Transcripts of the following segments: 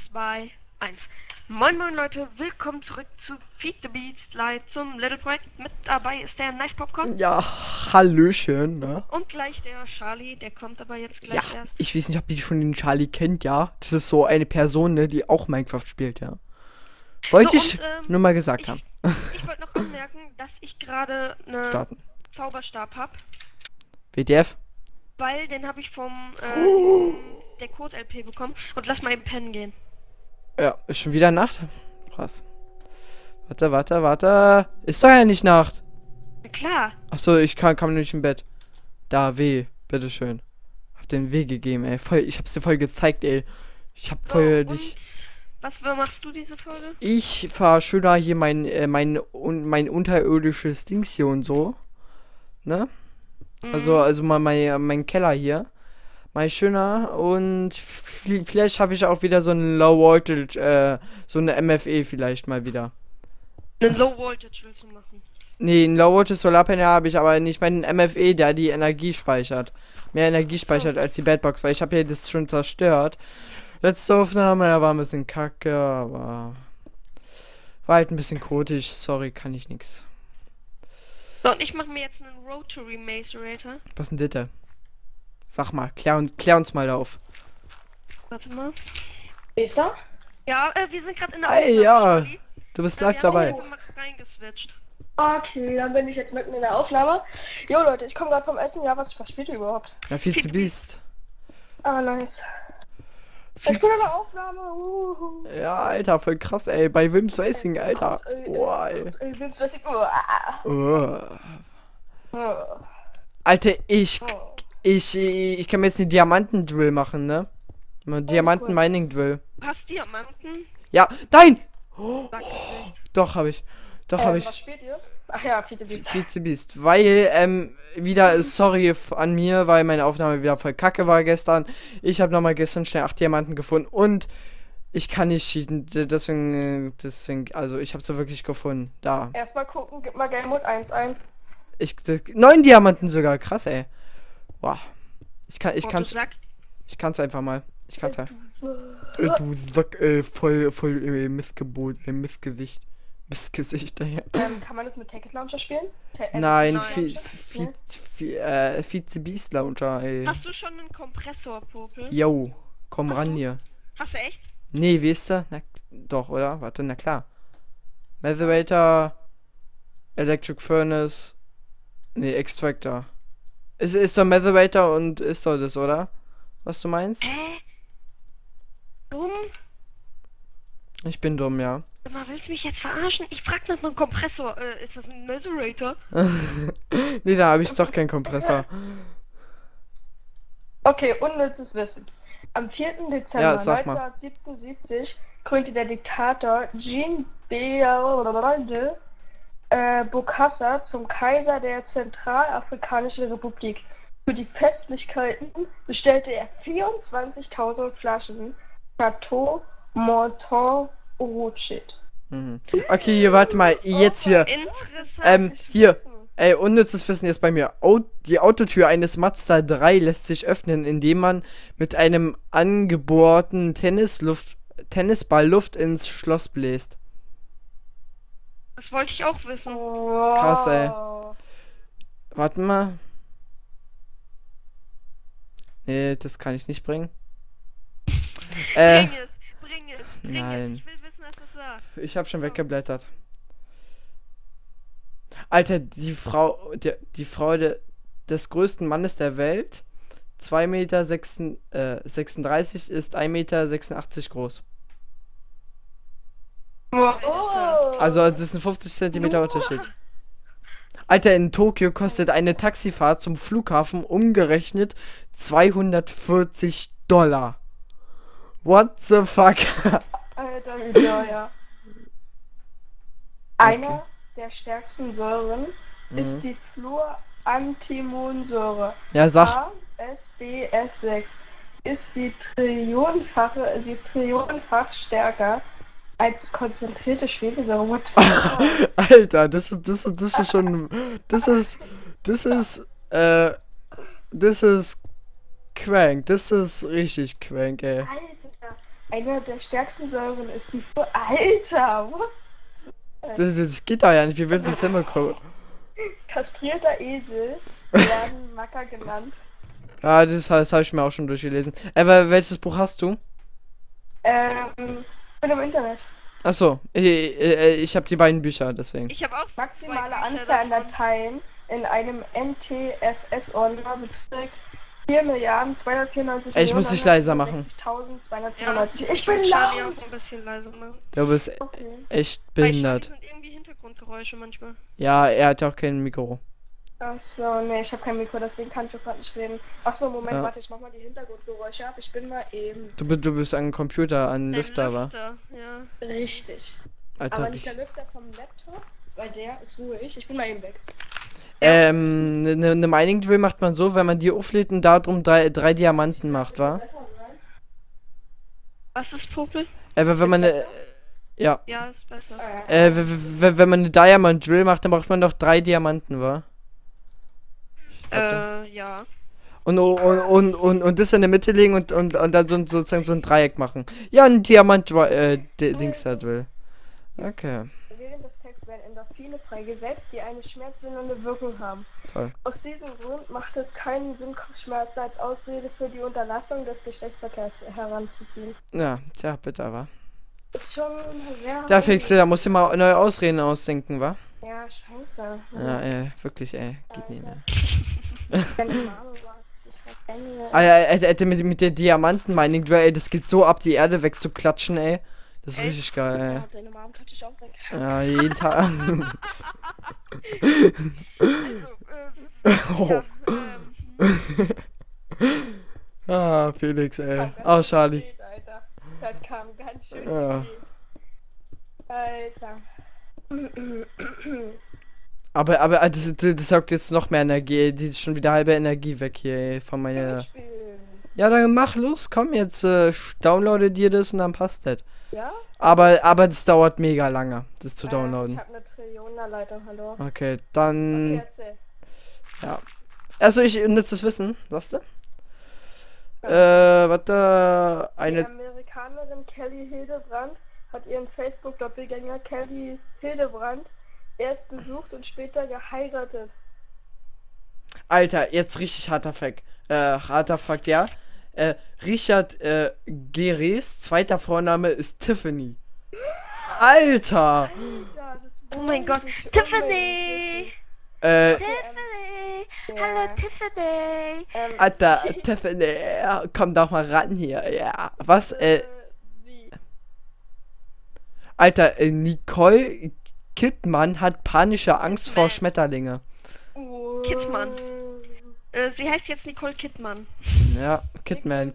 2, 1. Moin moin Leute, willkommen zurück zu Feed the Beast Live zum Little Projekt. Mit dabei ist der Nice Popcorn. Ja, Hallöchen, ne? Und gleich der Charlie, der kommt aber jetzt Ja, gleich erst. ich weiß nicht, ob ihr schon den Charlie kennt, ja. Das ist so eine Person, ne, die auch Minecraft spielt, ja. Wollte So, ich nur mal gesagt haben. Ich wollte noch anmerken, dass ich gerade eine Starten. Zauberstab habe, WTF? weil den habe ich vom der Code-LP bekommen. Und lass mal eben pennen gehen. Ja, ist schon wieder Nacht? Krass. Warte. Ist doch ja nicht Nacht. Na klar. Achso, ich kam nicht im Bett. Da, W, bitteschön. Hab den W gegeben, ey. Voll, ich hab's dir voll gezeigt, ey. Ich hab voll So, dich. und was machst du diese Folge? Ich fahr schöner hier mein unterirdisches Dings hier und so. Ne? Also mal mein Keller hier. Mal schöner und vielleicht schaffe ich auch wieder so ein Low Voltage, so eine MFE vielleicht mal wieder. Einen Low Voltage willst du machen? Nee, ein Low Voltage Solarpanel habe ich, aber nicht meinen MFE, der die Energie speichert. Mehr Energie speichert als die Bedbox, weil ich habe ja das schon zerstört. Letzte Aufnahme, ja, war ein bisschen kacke, aber war halt ein bisschen kotisch. Sorry, kann ich nix. So, und ich mache mir jetzt einen Rotary Macerator. Was denn das? Sag mal, klär uns mal da auf. Warte mal. Ist er? Ja, wir sind gerade in der Ey, Aufnahme, ja, Charlie. du bist Wir live haben dabei. mal reingeswitcht. Okay, dann bin ich jetzt mitten in der Aufnahme. Jo Leute, ich komme gerade vom Essen. Ja, was spielt ihr überhaupt? Ja, viel zu Beast. Ah, nice. Viel Ich bin in zu- der Aufnahme. Ja, Alter, voll krass, ey. Bei Wims Racing, Alter. Krass, ey, Boah, ey. krass, ey, willst du was ich- Alter, Oh. ich kann mir jetzt einen Diamanten-Drill machen, ne? Mal Diamanten-Mining-Drill. Du hast Diamanten? Ja, nein! Sag ich nicht. Doch, habe ich. Doch, habe ich. Was spielt ihr? Ach ja, Peter Beast. Viel zu Beast. Weil, wieder, sorry an mir, weil meine Aufnahme wieder voll kacke war gestern. Ich habe nochmal gestern schnell 8 Diamanten gefunden und ich kann nicht cheaten. Deswegen, also ich habe sie wirklich gefunden. Da. Erstmal gucken, gib mal Game Mode 1 ein. 9 Diamanten sogar, krass, ey. Wow. Ich Du kann's einfach mal. Ich kann's ja. Du Sack, voll Missgebot, Missgesicht. Missgesicht, ey. Kann man das mit Ticket Launcher spielen? Nein, nein. Vize Beast Launcher, ey. Hast du schon einen Kompressor, Popel? Yo, komm Hast ran du? hier. Hast du echt? Nee, weißt du? Na, doch, oder? Warte, na klar. Macerator, Electric Furnace, nee, Extractor. Ist doch Macerator und ist doch das, oder? Was du meinst? Dumm? Ich bin dumm, ja. Sag mal, willst du mich jetzt verarschen? Ich frag nach einem Kompressor. Ist das ein Macerator? Nee, da habe ich doch keinen Kompressor. Okay, unnützes Wissen. Am 4. Dezember Ja, sag mal. 1977 krönte der Diktator Jean Bokassa zum Kaiser der Zentralafrikanischen Republik. Für die Festlichkeiten bestellte er 24.000 Flaschen Chateau Mouton Rothschild. Mhm. Okay, hier, warte mal, jetzt hier. Interessant. Hier. Ey, unnützes Wissen jetzt bei mir. Die Autotür eines Mazda 3 lässt sich öffnen, indem man mit einem angebohrten Tennisball Luft ins Schloss bläst. Das wollte ich auch wissen. Krass, ey. Warte mal. Nee, das kann ich nicht bringen. Bring es. nein. Ich will wissen, was das sagt. Ich habe schon weggeblättert. Alter, die Frau des größten Mannes der Welt, 2,36 Meter, ist 1,86 Meter groß. Also das ist ein 50 Zentimeter Unterschied. Alter, in Tokio kostet eine Taxifahrt zum Flughafen umgerechnet $240. What the fuck? Alter, wie teuer. Einer der stärksten Säuren ist die Fluorantimonsäure. Ja, sag. ASBF6. Sie ist trillionenfach stärker als konzentrierte Schwefelsäure. What the fuck? Alter, das ist schon. Das ist crank. Das ist richtig crank, ey. Alter, Eine der stärksten Säuren ist die... Alter! What? Das geht da ja nicht. Wie willst du das hinbekommen? Kastrierter Esel werden Macker genannt. Ja, das habe ich mir auch schon durchgelesen. Welches Buch hast du? Bin im Internet. Achso, ich habe die beiden Bücher, deswegen. Ich habe auch Maximale zwei Bücher Anzahl an davon. Dateien in einem NTFS-Ordner beträgt 4.294.000.294. Ey, ich muss dich leiser machen. Ich bin Charlie laut! auch ein bisschen leiser machen. Du bist Okay. echt Bei Charlie behindert. sind irgendwie Hintergrundgeräusche manchmal. Ja, er hat ja auch kein Mikro. Achso, nee, ich habe kein Mikro, deswegen kann ich auch gerade nicht reden. Achso, Moment, Ja. warte, ich mach mal die Hintergrundgeräusche ab. Ich bin mal eben. Du bist an Computer, an Lüfter, wa? Ja. Richtig. Alter, Aber nicht der Lüfter vom Laptop, weil der ist ruhig. Ich bin mal eben weg. ne Mining Drill macht man so, wenn man die auflädt und darum drei Diamanten macht, wa? Besser sein? Was ist Popel? Wenn man besser? ja, Ja, ist besser. wenn man eine Diamond Drill macht, dann braucht man doch 3 Diamanten, wa? Ja. Und das in der Mitte legen und dann sozusagen so ein Dreieck machen. Ja, ein Diamant Dings da Drill. Okay, Während des Texts werden Endorphine freigesetzt, die eine schmerzlindernde Wirkung haben. toll. Aus diesem Grund macht es keinen Sinn, Schmerzen als Ausrede für die Unterlassung des Geschlechtsverkehrs heranzuziehen. Ja, tja, bitte, wa? Ist schon sehr... Da Fixel, da musst du mal neue Ausreden ausdenken, wa? Ja, scheiße. Ja, wirklich, ey, geht nicht mehr. Deine Mama war richtig verständlich. Alter, mit der Diamanten-Mining Drill, ey, das geht so ab, die Erde wegzuklatschen, ey. Das ist Echt? richtig geil, ey. Ja, deine Mom klatscht dich auch weg. Ja, jeden Tag. Also, Oh. Ah, Felix, ey. Oh, Charlie. Spät, Alter. Das kam ganz schön Ja. spät. Alter. Aber das saugt jetzt noch mehr Energie, ey. Die ist schon wieder halbe Energie weg hier, ey, von meiner... Spielen. Ja, dann mach los, komm jetzt, downloade dir das und dann passt das. Ja? Aber das dauert mega lange, das zu Ich downloaden. hab eine Trillionerleitung, hallo. Okay, Okay, dann... erzähl. Also ich nutze das Wissen, sagst du? Warte, Die eine... Amerikanerin Kelly Hildebrandt hat ihren Facebook-Doppelgänger Kelly Hildebrandt erst gesucht und später geheiratet. Alter, jetzt richtig harter Fakt, ja. Richard Geres zweiter Vorname ist Tiffany. Alter! Alter, das Oh mein wollte Gott. ich Tiffany! unbedingt Tiffany! wissen. Hallo Ja. Tiffany! Alter, Tiffany, komm doch mal ran hier, ja. Was, Wie? Alter, Nicole Kidman hat panische Angst vor Kidman. Schmetterlinge. Kidman. Sie heißt jetzt Nicole Kidman. Ja, Kidman.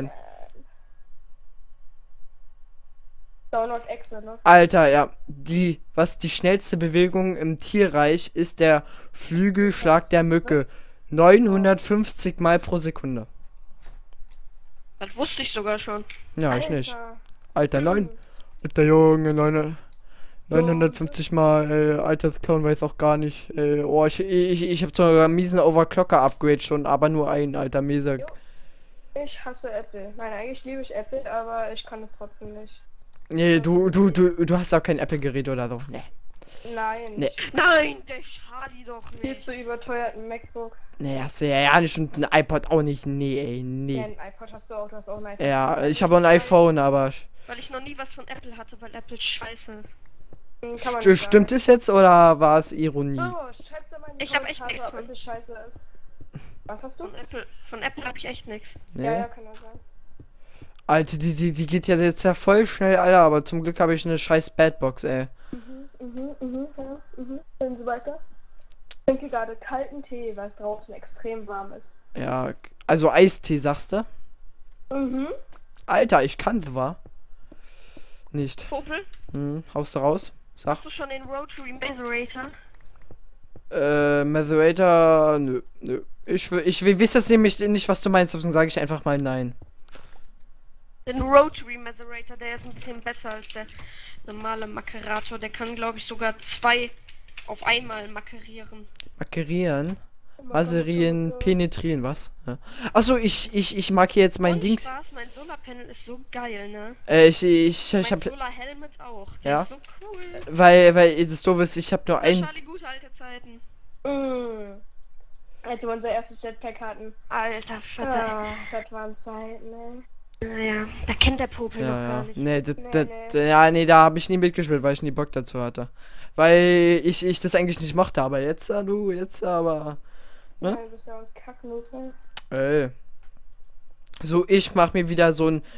Download Exe, ne? Alter, ja, die schnellste Bewegung im Tierreich ist der Flügelschlag der Mücke. 950 Mal pro Sekunde. Das wusste ich sogar schon. Ja, ich nicht. Alter. Alter, Alter Junge, 950 Mal, Alter, das Clown weiß auch gar nicht. Oh, ich hab sogar einen miesen Overclocker-Upgrade schon, aber nur einen, Alter, mieser. Jo. Ich hasse Apple. Nein, eigentlich liebe ich Apple, aber ich kann es trotzdem nicht. Nee, du hast auch kein Apple-Gerät oder so. Nee. Nein. Nee. Nein, der Charlie doch Viel nicht. zu überteuerten MacBook. Nee, hast du ja nicht und ein iPod auch nicht. Nee, ey, Ja, nee. ein iPod hast du auch, du hast auch ein iPhone. Ja, ich habe ein iPhone, aber... Weil ich noch nie was von Apple hatte, weil Apple scheiße ist. Kann man nicht Stimmt es jetzt oder war es Ironie? sagen. Oh, schreibt's doch mal in die Ich hab echt Kommentare, nichts ob von. Apple scheiße ist. Was hast du? Von Apple habe ich echt nichts. Nee. Ja, kann ja sein. Alter, die geht ja jetzt ja voll schnell, Alter, aber zum Glück habe ich eine scheiß Badbox, ey. Ja, Gehen Sie weiter. Ich trinke gerade kalten Tee, weil es draußen extrem warm ist. Ja, also Eistee, sagst du? Alter, ich kann war. Nicht. Popel, Haust du raus? Sag. hast du schon den Rotary Macerator? Matherator, nö. Ich weiß jetzt nämlich nicht, was du meinst, deswegen sage ich einfach mal nein. Den Rotary Macerator, der ist ein bisschen besser als der normale Makerator. Der kann, glaube ich, sogar 2 auf einmal makerieren. Makerieren? Maserieren, penetrieren, was? Ja. Achso, ich mag hier jetzt mein Und Dings. Spaß, mein Solarpanel ist so geil, ne? Ich Mein hab, Solar-Helmet auch. Der Ja. ist so cool. weil es doof ist, ich hab nur Das eins. waren die gute alte Zeiten. Als wir unser erstes Jetpack hatten. Alter, Vater. Ah, das waren Zeiten, ne? Naja, da kennt der Popel noch Ja, gar ja. nicht. Nee, Nee. ja, nee, da habe ich nie mitgespielt, weil ich nie Bock dazu hatte. Weil ich das eigentlich nicht mochte, aber jetzt, jetzt aber. Ne? Ja, du bist ja ein Kacknoob, ne? So, ich mach mir wieder so ein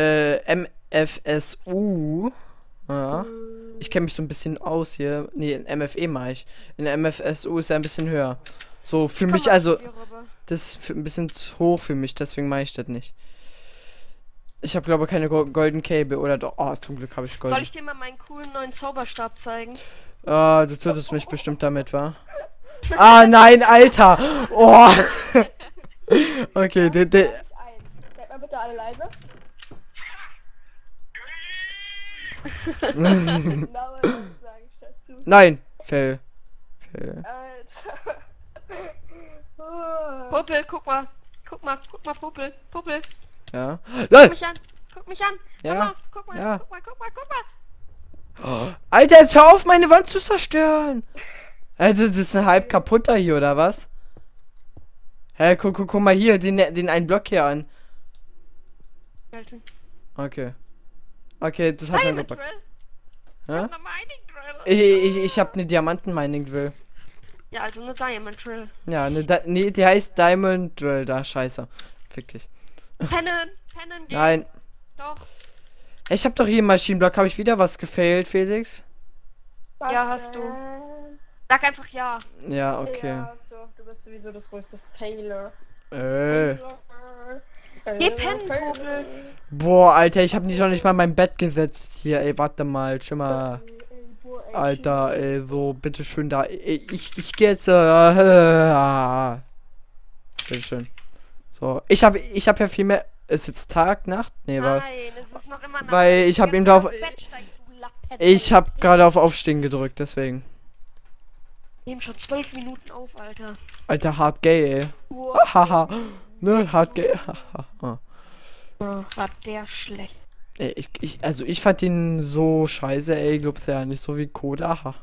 MFSU. Ja. Ich kenne mich so ein bisschen aus hier. Nee, in MFE mache ich. In MFSU ist er ein bisschen höher. So, für Komm mich, mal also, zu mir rüber. das ist ein bisschen zu hoch für mich, deswegen mache ich das nicht. Ich habe glaube keine Golden Cable oder doch. Oh, zum Glück habe ich Golden. Soll ich dir mal meinen coolen neuen Zauberstab zeigen? Ah, du tötest mich bestimmt damit, wa? Ah, nein, Alter! Oh! Okay, Eins. Seid mal bitte alle leise. Genau, was sage ich dazu? Nein! Fail. Alter. Oh. Popel, guck mal. Guck mal, Popel. Popel, Ja. guck LOL! mich an. Guck mich an. Ja, Guck mal, ja. guck mal. Oh, Alter, jetzt hör auf, meine Wand zu zerstören! Also, das ist ein halb kaputter hier, oder was? Hä, guck mal hier, den einen Block hier an. Alter. Okay. Okay, das hat mir Diamond gepackt. Drill. Hä? Eine Mining Drill. Ich hab eine Diamanten-Mining-Drill. Ja, also eine Diamond Drill. Ja, nee, die heißt Diamond Drill, da, scheiße. Fick dich. Pennen gehen. Nein. Doch. Ich hab doch hier im Maschinenblock, habe ich wieder was gefailt, Felix? Was Ja, hast du. denn? Sag einfach ja. Ja, okay. Ja, hast du. Du bist sowieso das größte Failer. Geh pennen, Popel. Boah, Alter, ich hab nicht noch nicht mal mein Bett gesetzt hier, ey, warte mal, schon mal. Alter, ey, so, bitteschön da. Ey, ich geh jetzt, bitteschön. So, ich hab ja viel mehr. Ist jetzt Tag, Nacht? Nee, Nein, es ist noch immer Nacht. weil ich hab Jetzt ihm drauf. aufs Bett steigst, du Lappen. Ich hab gerade auf Aufstehen gedrückt, deswegen. Nehmen schon 12 Minuten auf, Alter. Alter, hart gay, ey. Haha. Ne, hart gay. Haha. War der schlecht. Ey, also ich fand ihn so scheiße, ey, glaubst ja nicht so wie Koda. Haha.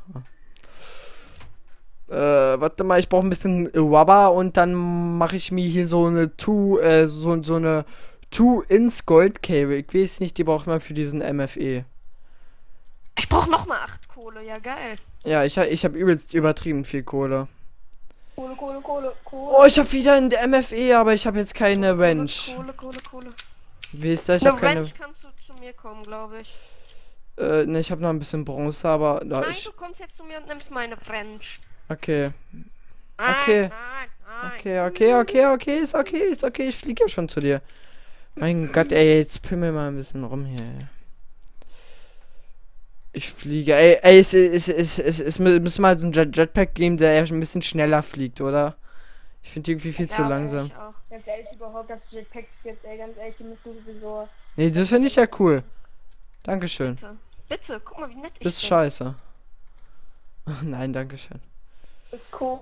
Warte mal, ich brauche ein bisschen Rubber und dann mache ich mir hier so eine so eine 2-Ins Gold Cable. Ich weiß nicht, die braucht man für diesen MFE. Ich brauch noch mal 8 Kohle, ja geil. Ja, ich hab übelst übertrieben viel Kohle. Kohle. Oh, ich hab wieder ein MFE, aber ich habe jetzt keine Wrench. Kohle. Wie ist das? Ich Eine hab keine. Wrench kannst du zu mir kommen, glaube ich. Ne, ich habe noch ein bisschen Bronze, aber da Nein, ich. du kommst jetzt zu mir und nimmst meine Wrench. Okay. Nein, Okay. nein. Okay, ist okay, ich fliege ja schon zu dir. Mein Gott, ey, jetzt pimmel mal ein bisschen rum hier. Ey. Ich fliege, ey, es muss mal so ein Jetpack geben, der ein bisschen schneller fliegt, oder? Ich finde irgendwie viel zu Ja, langsam. ich auch. Ganz ehrlich, überhaupt, dass es Jetpacks gibt, ey, ganz ehrlich, die müssen sowieso. Nee, das finde ich ja cool. Dankeschön. Bitte, guck mal, wie nett ich Das ist bin. scheiße. Nein, dankeschön. Das ist cool.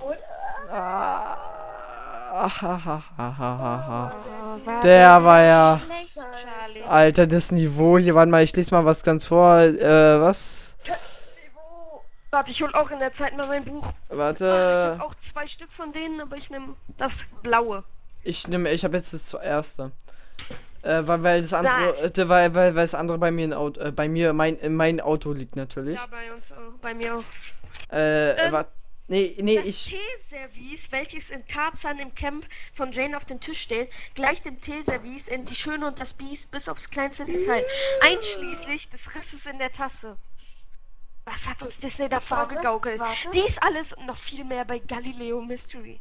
Der war ja. Schlecht, Charlie. Alter, das Niveau hier, warte mal, ich lese mal was ganz vor. Was? Warte, ich hol auch in der Zeit mal mein Buch. Ich Warte. hab auch 2 Stück von denen, aber ich nehme das blaue. Ich habe jetzt das zuerste. Weil das andere, weil das andere bei mir in mein Auto liegt natürlich. Ja, bei uns auch. Bei mir auch. Warte. Nee, Das ich. Teeservice, welches in Tarzan im Camp von Jane auf den Tisch steht, gleicht dem Teeservice in Die Schöne und das Biest bis aufs kleinste Detail, einschließlich des Risses in der Tasse. Was hat uns Disney da vorgegaukelt? warte. Dies alles und noch viel mehr bei Galileo Mystery.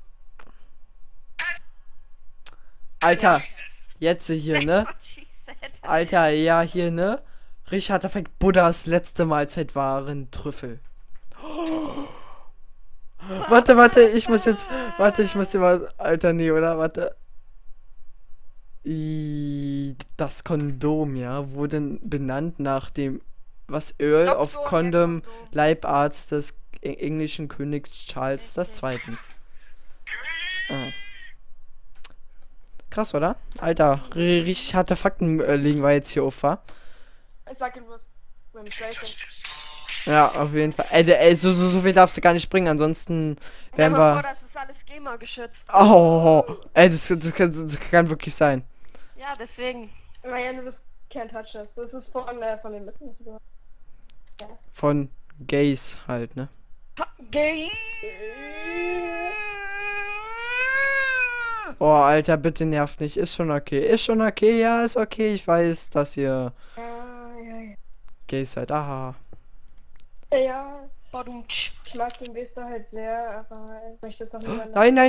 Alter, jetzt hier, ne? What she said. Alter, ja, hier, ne? Richard Effekt Buddhas letzte Mahlzeit waren Trüffel. Warte, ich muss hier mal. Alter, nee, oder? Warte. Das Kondom, ja, wurde benannt nach dem, was Earl Doktor of der Condom, Kondom. Leibarzt des englischen Königs Charles II. Ah. Krass, oder? Alter, richtig harte Fakten legen wir jetzt hier auf, wa? Ich sag ihm was. Women's Racing. Ja, auf jeden Fall. Ey, so viel darfst du gar nicht bringen, ansonsten Stell werden mal vor, wir... das ist alles GEMA geschützt. Oh, ey, das kann wirklich sein. Ja, deswegen. Naja, nur das Can't Touch Us. Das ist von dem Wissen, was du gehört Von Gays halt, ne? Gay. Oh, Alter, bitte nervt nicht. Ist schon okay. Ist schon okay, ja, ist okay. Ich weiß, dass ihr ja. Gays seid. Aha. Ja, Badumtsch. ich mag den Wester halt sehr, aber ich möchte es noch nicht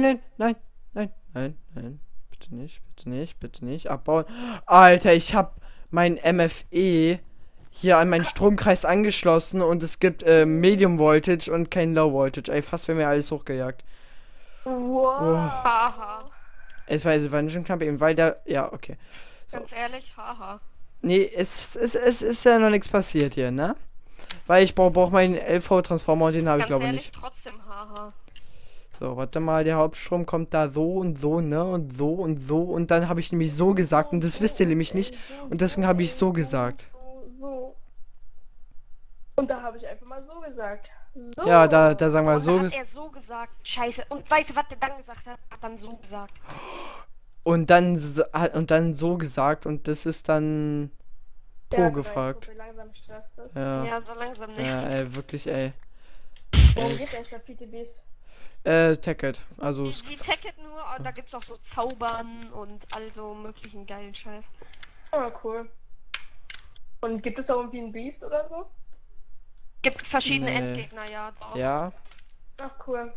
Nein. Bitte nicht, bitte nicht, bitte nicht. Abbauen. Alter, ich hab mein MFE hier an meinen Stromkreis angeschlossen und es gibt Medium Voltage und kein Low Voltage. Ey, fast wäre mir alles hochgejagt. Wow. Haha. Es war schon knapp eben, weil da... Ja, okay. Ganz ehrlich, haha. Nee, es ist ja noch nichts passiert hier, ne? Weil ich brauch meinen LV-Transformer und den habe ich Ganz glaube ehrlich, nicht. trotzdem haha. So, warte mal, der Hauptstrom kommt da so und so, ne? Und so und so. Und dann habe ich nämlich so gesagt und das wisst ihr nämlich nicht. Und deswegen habe ich so gesagt. So. Und da habe ich einfach mal so gesagt. So. Ja, da sagen wir Und so. da hat er so gesagt. Scheiße. Und weißt du, was der dann gesagt hat? Hat dann so gesagt. Und dann so gesagt und das ist dann Der Po hat gefragt. gleich, wo wir langsam gestresst ist. Ja. Ja, so langsam nicht. Ja, ey, wirklich, ey. Worum geht's eigentlich bei PTBs? Tacket. Also, Die Tacket nur, und da gibt's auch so Zaubern und all so möglichen geilen Scheiß. Oh, cool. Und gibt es auch irgendwie ein Beast oder so? Gibt verschiedene Nee. Endgegner, ja. Doch. ja, Ach, cool.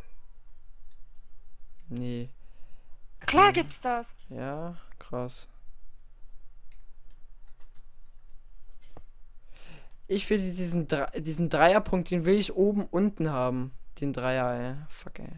nee. Klar gibt's das. Ja, krass. Ich will diesen Dreierpunkt, den will ich oben unten haben. Den Dreier, ey. Fuck, ey.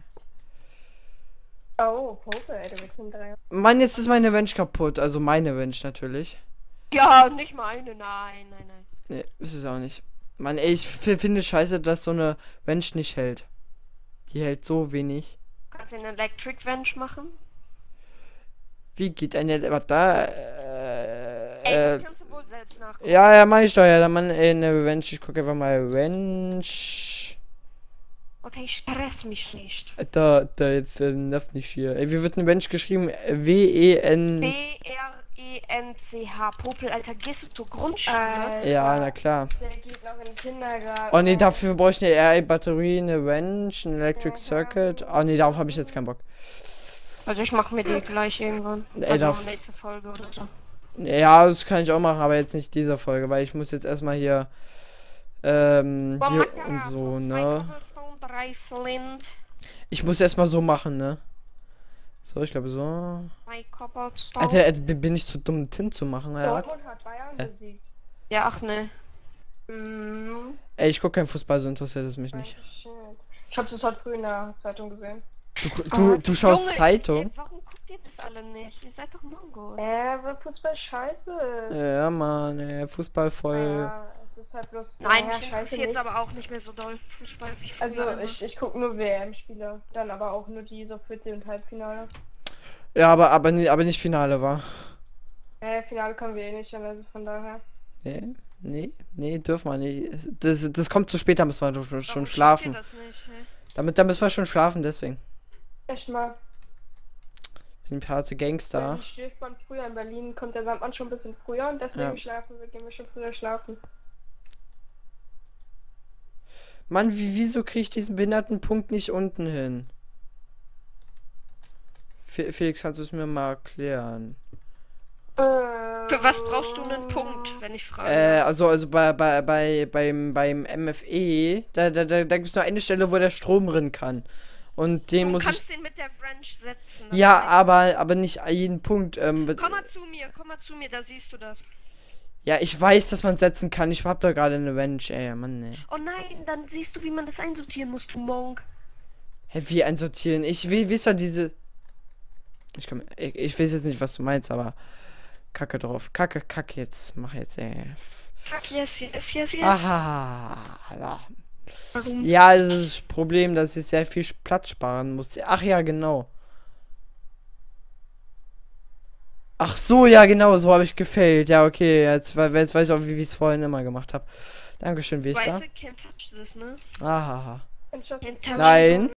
Oh, Pope, ey, du willst einen Dreier. Mann, jetzt ist meine Bench kaputt. Also meine Bench natürlich. Ja, nicht meine, nein. Nee, ist es auch nicht. Mann, ey, ich finde scheiße, dass so eine Bench nicht hält. Die hält so wenig. Kannst du eine Electric Bench machen? Wie geht eine... Was da? Ey, das kannst du wohl selbst nachgucken. Ja, mach ich doch ja. Dann Mann, ey, eine Bench. Ich gucke einfach mal Bench. Okay, ich stress mich nicht. Da ist nervt nicht hier. Ey, wie wird eine Bench geschrieben? W-E-N... B-R-E-N-C-H. Popel, Alter, gehst du zur Grundschule? Ja, na klar. Der geht noch in den Kindergarten. Oh nee, dafür brauche ich eine RA-Batterie, eine Bench, ein Electric Circuit. Oh nee, darauf habe ich jetzt keinen Bock. Also ich mache mir die gleich irgendwann. Ey, Also darf- nächste Folge oder so. Ja, das kann ich auch machen, aber jetzt nicht diese Folge, weil ich muss jetzt erstmal hier, hier und so, ne? 3 Flint, Ich muss erstmal so machen, ne? So, ich glaube so. 2 Cobblestone. Alter, bin ich zu dumm, Tint zu machen, ja? Dortmund hat Bayern besiegt. Ja, ach ne. Mhm. Ey, ich gucke kein Fußball, so interessiert es mich nicht. Shit. Ich hab's das heute früh in der Zeitung gesehen. Du schaust Junge, Zeitung? ey, warum guckt ihr das alle nicht? Ihr seid doch Mongos. Weil Fußball scheiße ist. Ja, Mann, ey, Fußball voll. Ja, es ist halt bloß. Nein, naja, mich scheiße interessiert nicht. aber auch nicht mehr so doll Fußball. Wie früher Also immer. ich guck nur WM-Spiele. Dann aber auch nur die so Viertel- und Halbfinale. Ja, aber nicht Finale, war. Finale können wir eh nicht, also von daher. Nee, dürfen wir nicht. Das kommt zu spät, da müssen wir schon Warum schlafen. schafft ihr das nicht, hä? Da müssen wir schon schlafen, deswegen. Echt mal. Wir sind harte Gangster. Dann schläft man früher. In Berlin kommt der Sandmann schon ein bisschen früher und deswegen Ja. gehen wir schon früher schlafen. Mann, wieso kriege ich diesen Behindertenpunkt nicht unten hin? Felix, kannst du es mir mal erklären? Für was brauchst du einen Punkt, wenn ich frage? Also beim MFE, da gibt es nur eine Stelle, wo der Strom rein kann. Und den Du muss ich. kannst den mit der Wrench setzen. das Ja, weiß aber nicht jeden Punkt. komm mal zu mir, da siehst du das. Ja, ich weiß, dass man setzen kann. Ich hab da gerade eine Wrench, ey, Mann, ey. Oh nein, dann siehst du, wie man das einsortieren muss, du Monk. Hä, wie einsortieren? Ich will, wisst ihr, diese. Ich weiß jetzt nicht, was du meinst, aber. Kacke drauf. Kacke jetzt. Mach jetzt, ey. Fuck, yes. Aha. Warum? Ja, das ist das Problem, dass ich sehr viel Platz sparen muss. Ach ja, genau. Ach so, ja genau, so habe ich gefailt. Ja, okay, jetzt weiß ich auch, wie ich es vorhin immer gemacht habe. Dankeschön, wie ist da? Weißt du, Ken toucht das, ne? Ahaha. And just Ken as toucht Nein.